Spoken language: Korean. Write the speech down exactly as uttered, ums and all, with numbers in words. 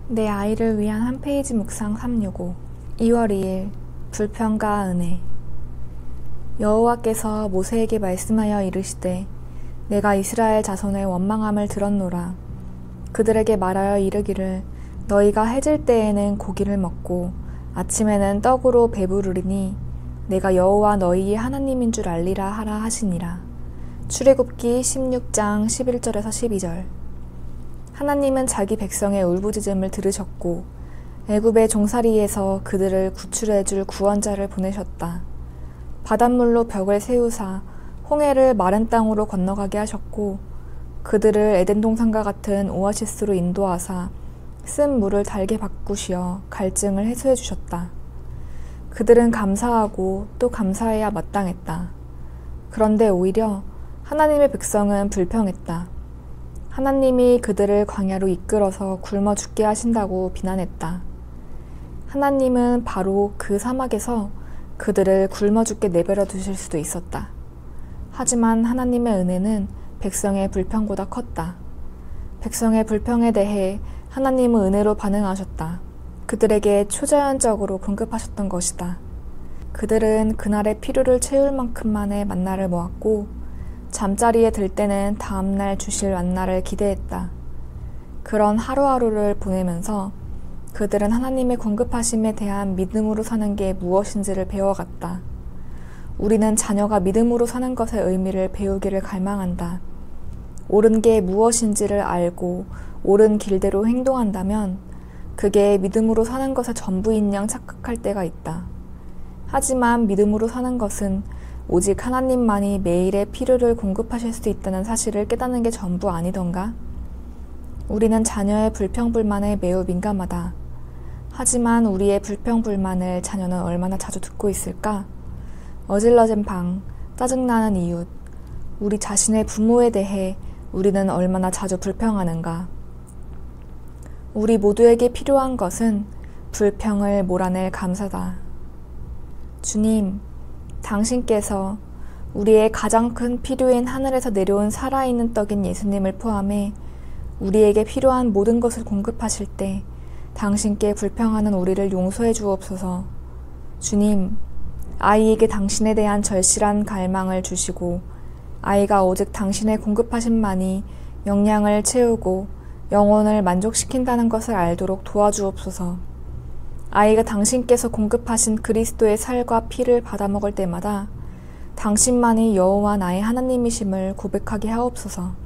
내 아이를 위한 한 페이지 묵상 삼백육십오 이월 이일 불평과 은혜. 여호와께서 모세에게 말씀하여 이르시되 내가 이스라엘 자손의 원망함을 들었노라. 그들에게 말하여 이르기를 너희가 해질 때에는 고기를 먹고 아침에는 떡으로 배부르리니 내가 여호와 너희의 하나님인 줄 알리라 하라 하시니라. 출애굽기 십육 장 십일 절에서 십이 절. 하나님은 자기 백성의 울부짖음을 들으셨고 애굽의 종살이에서 그들을 구출해 줄 구원자를 보내셨다. 바닷물로 벽을 세우사 홍해를 마른 땅으로 건너가게 하셨고 그들을 에덴 동산과 같은 오아시스로 인도하사 쓴 물을 달게 바꾸시어 갈증을 해소해 주셨다. 그들은 감사하고 또 감사해야 마땅했다. 그런데 오히려 하나님의 백성은 불평했다. 하나님이 그들을 광야로 이끌어서 굶어 죽게 하신다고 비난했다. 하나님은 바로 그 사막에서 그들을 굶어 죽게 내버려 두실 수도 있었다. 하지만 하나님의 은혜는 백성의 불평보다 컸다. 백성의 불평에 대해 하나님은 은혜로 반응하셨다. 그들에게 초자연적으로 공급하셨던 것이다. 그들은 그날의 필요를 채울 만큼만의 만나를 모았고 잠자리에 들 때는 다음날 주실 만나를 기대했다. 그런 하루하루를 보내면서 그들은 하나님의 공급하심에 대한 믿음으로 사는 게 무엇인지를 배워갔다. 우리는 자녀가 믿음으로 사는 것의 의미를 배우기를 갈망한다. 옳은 게 무엇인지를 알고 옳은 길대로 행동한다면 그게 믿음으로 사는 것의 전부인 양 착각할 때가 있다. 하지만 믿음으로 사는 것은 오직 하나님만이 매일의 필요를 공급하실 수 있다는 사실을 깨닫는 게 전부 아니던가? 우리는 자녀의 불평불만에 매우 민감하다. 하지만 우리의 불평불만을 자녀는 얼마나 자주 듣고 있을까? 어질러진 방, 짜증나는 이웃, 우리 자신의 부모에 대해 우리는 얼마나 자주 불평하는가? 우리 모두에게 필요한 것은 불평을 몰아낼 감사다. 주님, 당신께서 우리의 가장 큰 필요인 하늘에서 내려온 살아있는 떡인 예수님을 포함해 우리에게 필요한 모든 것을 공급하실 때 당신께 불평하는 우리를 용서해 주옵소서. 주님, 아이에게 당신에 대한 절실한 갈망을 주시고 아이가 오직 당신의 공급하심만이 영양을 채우고 영혼을 만족시킨다는 것을 알도록 도와주옵소서. 아이가 당신께서 공급하신 그리스도의 살과 피를 받아먹을 때마다 당신만이 여호와 나의 하나님이심을 고백하게 하옵소서.